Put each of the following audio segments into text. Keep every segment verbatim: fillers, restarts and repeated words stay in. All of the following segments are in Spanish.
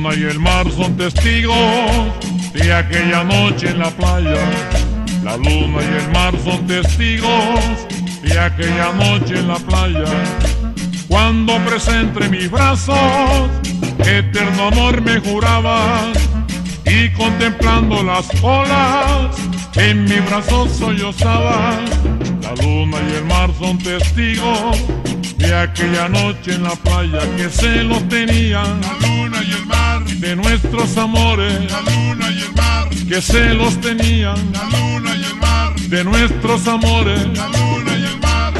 luna y el mar son testigos de aquella noche en la playa. La luna y el mar son testigos de aquella noche en la playa. Cuando presa entre mis brazos, eterno amor me jurabas, y contemplando las olas, en mis brazos sollozabas. La luna y el mar son testigos de aquella noche en la playa, que celos tenían la luna y el mar de nuestros amores. La luna y el mar, que celos tenían la luna y el mar de nuestros amores. La luna y el mar.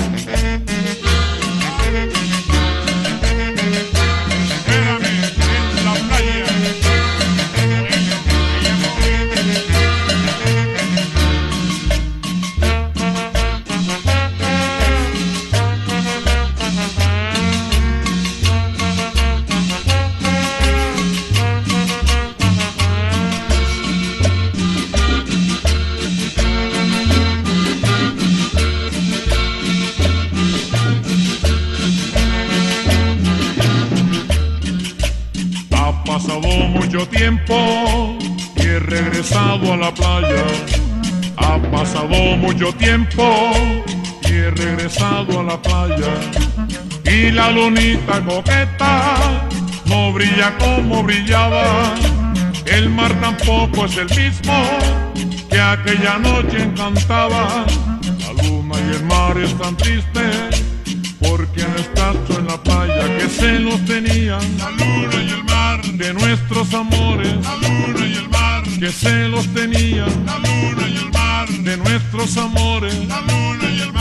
Espérame en la playa. Ha pasado mucho tiempo y he regresado a la playa. Ha pasado mucho tiempo y he regresado a la playa. Y la lunita coqueta no brilla como brillaba. El mar tampoco es el mismo que aquella noche encantaba. La luna y el mar están tristes porque no estás tú en la playa. Que celos tenían La luna y el mar de nuestros amores. La luna y el mar Que celos tenían La luna y el mar de nuestros amores. La luna y el mar.